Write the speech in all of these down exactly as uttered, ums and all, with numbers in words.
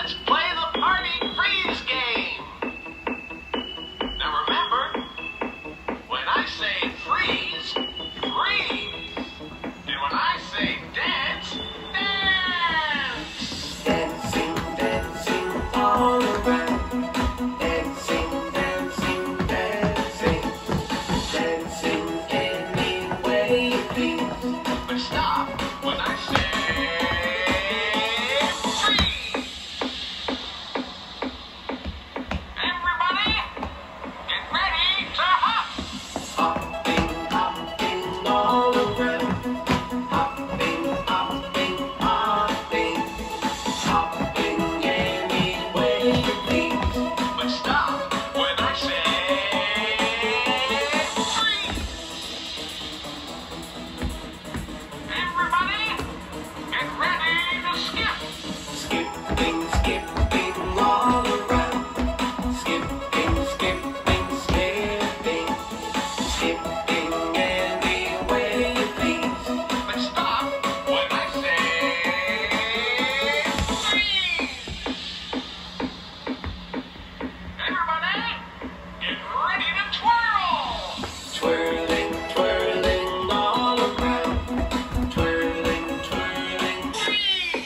Let's play the party freeze game. Now remember, when I say freeze, freeze. And when I say dance, dance. Dancing, dancing all around. Dancing, dancing, dancing. Dancing any way you please. But stop when I say freeze. Everybody, get ready to hop. Hopping, hopping all around. Hopping, hopping, hopping. Hopping any way you please. But stop when I say freeze. Everybody, get ready to skip. Skipping, skipping all around. Skipping, skipping, skipping. Skipping any way you please. But stop when I say freeze. Everybody, get ready to twirl. Twirling, twirling all around. Twirling, twirling. Freeze.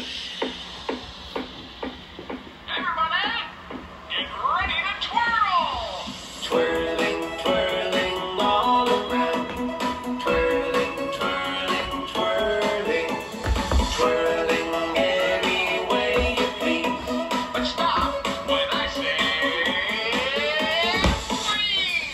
Everybody, get ready to twirl. Twirling, twirling all around. Twirling, twirling, twirling. Twirling any way you please. But stop when I say freeze.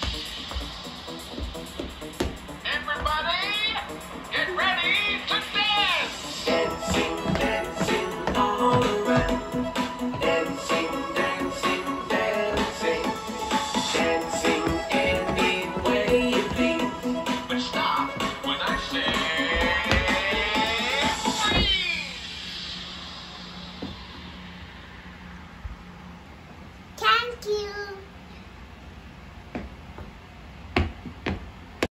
Everybody, get ready to dance. Dancing, dancing all around. Dancing, dancing, dancing. Dancing any way you please. But stop when I say freeze. Thank you.